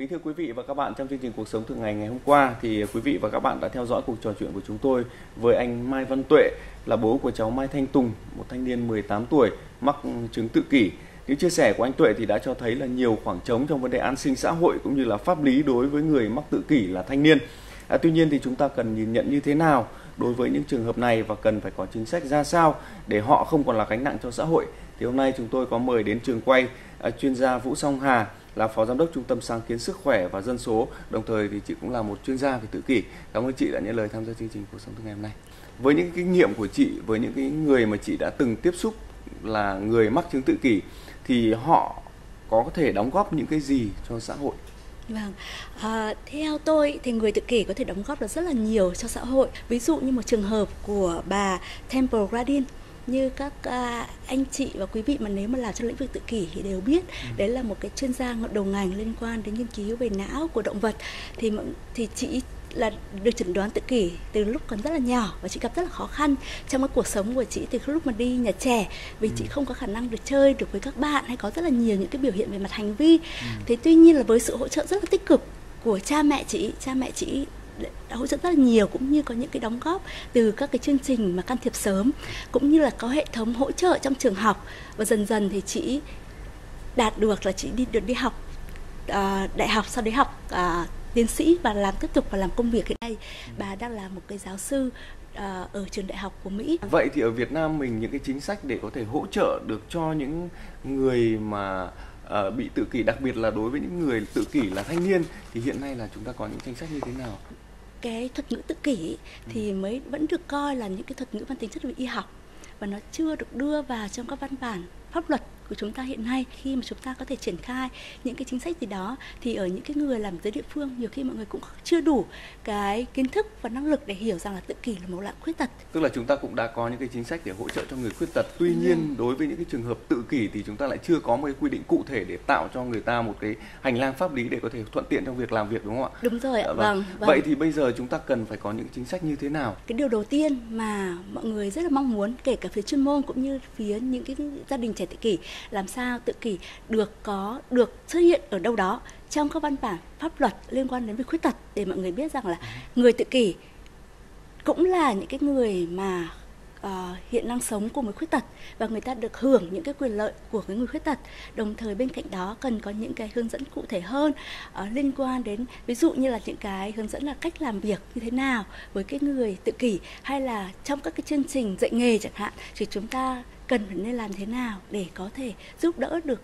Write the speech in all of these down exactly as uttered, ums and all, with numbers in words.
Kính thưa quý vị và các bạn, trong chương trình Cuộc sống thường ngày ngày hôm qua thì quý vị và các bạn đã theo dõi cuộc trò chuyện của chúng tôi với anh Mai Văn Tuệ, là bố của cháu Mai Thanh Tùng, một thanh niên mười tám tuổi mắc chứng tự kỷ. Những chia sẻ của anh Tuệ thì đã cho thấy là nhiều khoảng trống trong vấn đề an sinh xã hội cũng như là pháp lý đối với người mắc tự kỷ là thanh niên. À, tuy nhiên thì chúng ta cần nhìn nhận như thế nào đối với những trường hợp này và cần phải có chính sách ra sao để họ không còn là gánh nặng cho xã hội. Thì hôm nay chúng tôi có mời đến trường quay à, chuyên gia Vũ Song Hà, là Phó Giám đốc Trung tâm Sáng kiến Sức khỏe và Dân số, đồng thời thì chị cũng là một chuyên gia về tự kỷ. Cảm ơn chị đã nhận lời tham gia chương trình Cuộc sống thường ngày hôm nay. Với những kinh nghiệm của chị, với những cái người mà chị đã từng tiếp xúc là người mắc chứng tự kỷ, thì họ có thể đóng góp những cái gì cho xã hội? Vâng, à, theo tôi thì người tự kỷ có thể đóng góp được rất là nhiều cho xã hội. Ví dụ như một trường hợp của bà Temple Grandin, như các uh, anh chị và quý vị mà nếu mà làm trong lĩnh vực tự kỷ thì đều biết, ừ. đấy là một cái chuyên gia đầu ngành liên quan đến nghiên cứu về não của động vật. Thì thì chị là được chẩn đoán tự kỷ từ lúc còn rất là nhỏ và chị gặp rất là khó khăn trong cái cuộc sống của chị từ lúc mà đi nhà trẻ, vì ừ. chị không có khả năng được chơi được với các bạn hay có rất là nhiều những cái biểu hiện về mặt hành vi. Ừ. Thế tuy nhiên là với sự hỗ trợ rất là tích cực của cha mẹ chị, cha mẹ chị đã hỗ trợ rất là nhiều, cũng như có những cái đóng góp từ các cái chương trình mà can thiệp sớm, cũng như là có hệ thống hỗ trợ trong trường học, và dần dần thì chị đạt được là chị đi được đi học uh, đại học, sau đấy học uh, tiến sĩ và làm tiếp tục và làm công việc hiện nay. Bà đang là một cái giáo sư uh, ở trường đại học của Mỹ. Vậy thì ở Việt Nam mình những cái chính sách để có thể hỗ trợ được cho những người mà uh, bị tự kỷ, đặc biệt là đối với những người tự kỷ là thanh niên, thì hiện nay là chúng ta có những chính sách như thế nào? Cái thuật ngữ tự kỷ thì mới vẫn được coi là những cái thuật ngữ mang tính chất về y học, và nó chưa được đưa vào trong các văn bản pháp luật của chúng ta hiện nay. Khi mà chúng ta có thể triển khai những cái chính sách gì đó thì ở những cái người làm dưới địa phương nhiều khi mọi người cũng chưa đủ cái kiến thức và năng lực để hiểu rằng là tự kỷ là một loại khuyết tật. Tức là chúng ta cũng đã có những cái chính sách để hỗ trợ cho người khuyết tật. Tuy nhiên ừ. đối với những cái trường hợp tự kỷ thì chúng ta lại chưa có một cái quy định cụ thể để tạo cho người ta một cái hành lang pháp lý để có thể thuận tiện trong việc làm việc, đúng không ạ? Đúng rồi ạ. Dạ, vâng. vâng. Vậy thì bây giờ chúng ta cần phải có những chính sách như thế nào? Cái điều đầu tiên mà mọi người rất là mong muốn, kể cả phía chuyên môn cũng như phía những cái gia đình trẻ tự kỷ, làm sao tự kỷ được có được xuất hiện ở đâu đó trong các văn bản pháp luật liên quan đến việc khuyết tật, để mọi người biết rằng là người tự kỷ cũng là những cái người mà uh, hiện đang sống cùng với khuyết tật và người ta được hưởng những cái quyền lợi của cái người khuyết tật. Đồng thời bên cạnh đó cần có những cái hướng dẫn cụ thể hơn uh, liên quan đến, ví dụ như là những cái hướng dẫn là cách làm việc như thế nào với cái người tự kỷ, hay là trong các cái chương trình dạy nghề chẳng hạn, thì chúng ta cần phải nên làm thế nào để có thể giúp đỡ được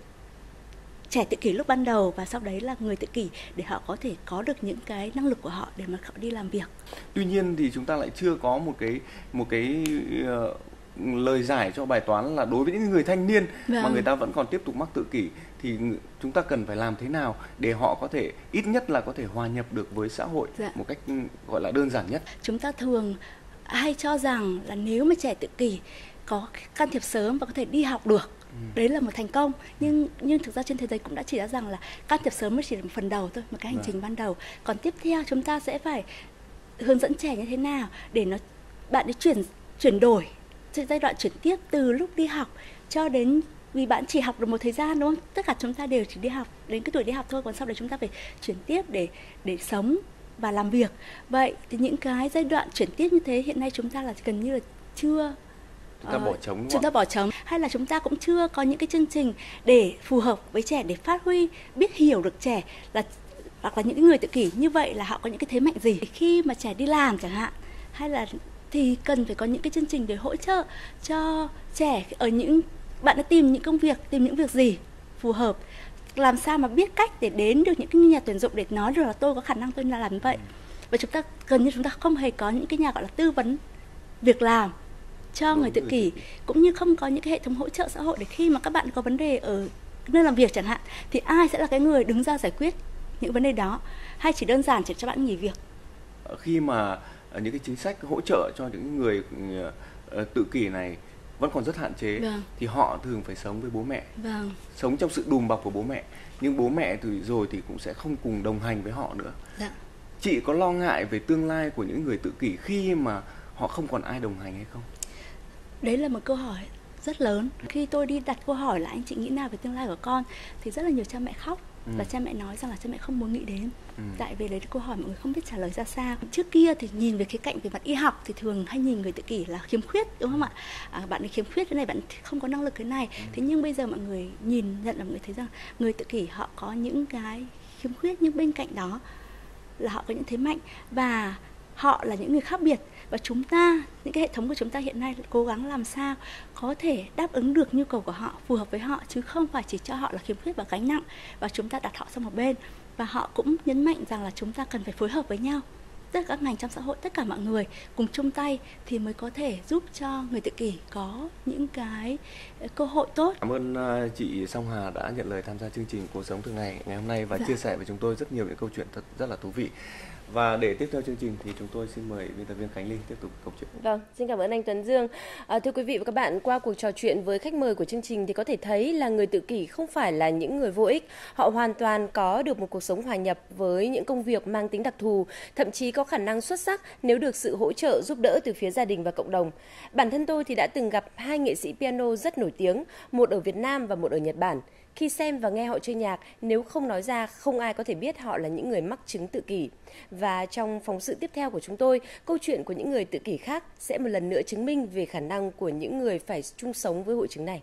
trẻ tự kỷ lúc ban đầu, và sau đấy là người tự kỷ để họ có thể có được những cái năng lực của họ để mà họ đi làm việc. Tuy nhiên thì chúng ta lại chưa có một cái một cái uh, lời giải cho bài toán là đối với những người thanh niên vâng. mà người ta vẫn còn tiếp tục mắc tự kỷ thì chúng ta cần phải làm thế nào để họ có thể ít nhất là có thể hòa nhập được với xã hội dạ. một cách gọi là đơn giản nhất. Chúng ta thường hay cho rằng là nếu mà trẻ tự kỷ có can thiệp sớm và có thể đi học được, đấy là một thành công, nhưng nhưng thực ra trên thế giới cũng đã chỉ ra rằng là can thiệp sớm mới chỉ là một phần đầu thôi, một cái hành trình ban đầu. Còn tiếp theo chúng ta sẽ phải hướng dẫn trẻ như thế nào để nó bạn ấy chuyển chuyển đổi giai đoạn chuyển tiếp từ lúc đi học cho đến, vì bạn chỉ học được một thời gian, đúng không? Tất cả chúng ta đều chỉ đi học đến cái tuổi đi học thôi, còn sau đấy chúng ta phải chuyển tiếp để để sống và làm việc. Vậy thì những cái giai đoạn chuyển tiếp như thế hiện nay chúng ta là gần như là chưa chúng ta bỏ trống, chúng ta bỏ trống, hay là chúng ta cũng chưa có những cái chương trình để phù hợp với trẻ, để phát huy biết hiểu được trẻ là hoặc là những người tự kỷ như vậy là họ có những cái thế mạnh gì khi mà trẻ đi làm chẳng hạn, hay là thì cần phải có những cái chương trình để hỗ trợ cho trẻ ở những bạn đã tìm những công việc, tìm những việc gì phù hợp, làm sao mà biết cách để đến được những cái nhà tuyển dụng để nói được là tôi có khả năng tôi làm như vậy. Và chúng ta gần như chúng ta không hề có những cái nhà gọi là tư vấn việc làm cho người tự kỷ, cũng như không có những cái hệ thống hỗ trợ xã hội để khi mà các bạn có vấn đề ở nơi làm việc chẳng hạn thì ai sẽ là cái người đứng ra giải quyết những vấn đề đó, hay chỉ đơn giản chỉ cho bạn nghỉ việc. Khi mà những cái chính sách hỗ trợ cho những người tự kỷ này vẫn còn rất hạn chế, vâng. thì họ thường phải sống với bố mẹ, vâng. sống trong sự đùm bọc của bố mẹ, nhưng bố mẹ thì rồi thì cũng sẽ không cùng đồng hành với họ nữa. Dạ. Chị có lo ngại về tương lai của những người tự kỷ khi mà họ không còn ai đồng hành hay không? Đấy là một câu hỏi rất lớn. Khi tôi đi đặt câu hỏi là anh chị nghĩ nào về tương lai của con thì rất là nhiều cha mẹ khóc, Ừ. Và cha mẹ nói rằng là cha mẹ không muốn nghĩ đến. Ừ. Tại vì lấy câu hỏi mọi người không biết trả lời ra sao. Trước kia thì nhìn về khía cạnh về mặt y học thì thường hay nhìn người tự kỷ là khiếm khuyết, đúng không ạ? À, bạn ấy khiếm khuyết cái này, bạn không có năng lực cái này. Ừ. Thế nhưng bây giờ mọi người nhìn nhận là mọi người thấy rằng người tự kỷ họ có những cái khiếm khuyết, nhưng bên cạnh đó là họ có những thế mạnh và họ là những người khác biệt. Và chúng ta, những cái hệ thống của chúng ta hiện nay cố gắng làm sao có thể đáp ứng được nhu cầu của họ, phù hợp với họ, chứ không phải chỉ cho họ là khiếm khuyết và gánh nặng và chúng ta đặt họ sang một bên. Và họ cũng nhấn mạnh rằng là chúng ta cần phải phối hợp với nhau, tất cả các ngành trong xã hội, tất cả mọi người cùng chung tay thì mới có thể giúp cho người tự kỷ có những cái cơ hội tốt. Cảm ơn chị Song Hà đã nhận lời tham gia chương trình Cuộc sống thường ngày ngày hôm nay và dạ. chia sẻ với chúng tôi rất nhiều những câu chuyện thật rất là thú vị. Và để tiếp theo chương trình thì chúng tôi xin mời biên tập viên Khánh Linh tiếp tục câu chuyện. Vâng, xin cảm ơn anh Tuấn Dương. À, thưa quý vị và các bạn, qua cuộc trò chuyện với khách mời của chương trình thì có thể thấy là người tự kỷ không phải là những người vô ích. Họ hoàn toàn có được một cuộc sống hòa nhập với những công việc mang tính đặc thù, thậm chí có khả năng xuất sắc nếu được sự hỗ trợ giúp đỡ từ phía gia đình và cộng đồng. Bản thân tôi thì đã từng gặp hai nghệ sĩ piano rất nổi tiếng, một ở Việt Nam và một ở Nhật Bản. Khi xem và nghe họ chơi nhạc, nếu không nói ra, không ai có thể biết họ là những người mắc chứng tự kỷ. Và trong phóng sự tiếp theo của chúng tôi, câu chuyện của những người tự kỷ khác sẽ một lần nữa chứng minh về khả năng của những người phải chung sống với hội chứng này.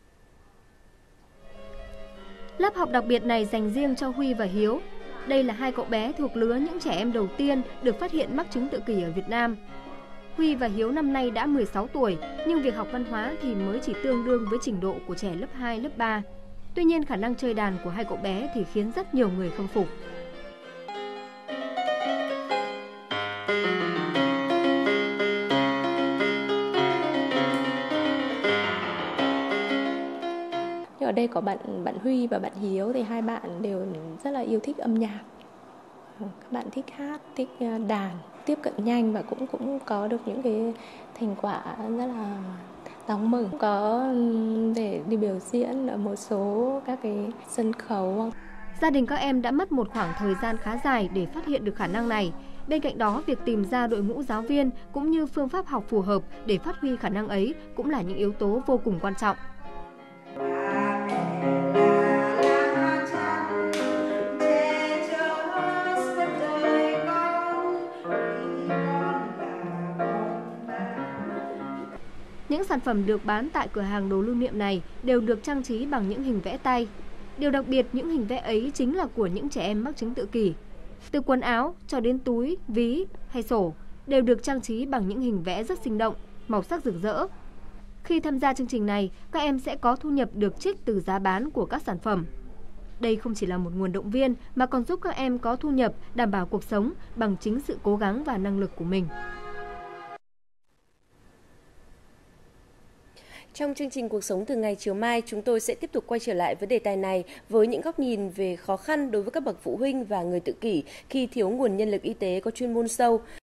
Lớp học đặc biệt này dành riêng cho Huy và Hiếu. Đây là hai cậu bé thuộc lứa những trẻ em đầu tiên được phát hiện mắc chứng tự kỷ ở Việt Nam. Huy và Hiếu năm nay đã mười sáu tuổi, nhưng việc học văn hóa thì mới chỉ tương đương với trình độ của trẻ lớp hai, lớp ba. Tuy nhiên, khả năng chơi đàn của hai cậu bé thì khiến rất nhiều người khâm phục. Ở đây có bạn bạn Huy và bạn Hiếu thì hai bạn đều rất là yêu thích âm nhạc. Các bạn thích hát, thích đàn, tiếp cận nhanh và cũng cũng có được những cái thành quả rất là đáng mừng, có để đi biểu diễn ở một số các cái sân khấu. Gia đình các em đã mất một khoảng thời gian khá dài để phát hiện được khả năng này. Bên cạnh đó, việc tìm ra đội ngũ giáo viên cũng như phương pháp học phù hợp để phát huy khả năng ấy cũng là những yếu tố vô cùng quan trọng. Những sản phẩm được bán tại cửa hàng đồ lưu niệm này đều được trang trí bằng những hình vẽ tay. Điều đặc biệt, những hình vẽ ấy chính là của những trẻ em mắc chứng tự kỷ. Từ quần áo cho đến túi, ví hay sổ đều được trang trí bằng những hình vẽ rất sinh động, màu sắc rực rỡ. Khi tham gia chương trình này, các em sẽ có thu nhập được trích từ giá bán của các sản phẩm. Đây không chỉ là một nguồn động viên mà còn giúp các em có thu nhập, đảm bảo cuộc sống bằng chính sự cố gắng và năng lực của mình. Trong chương trình Cuộc sống thường ngày chiều mai, chúng tôi sẽ tiếp tục quay trở lại với đề tài này với những góc nhìn về khó khăn đối với các bậc phụ huynh và người tự kỷ khi thiếu nguồn nhân lực y tế có chuyên môn sâu.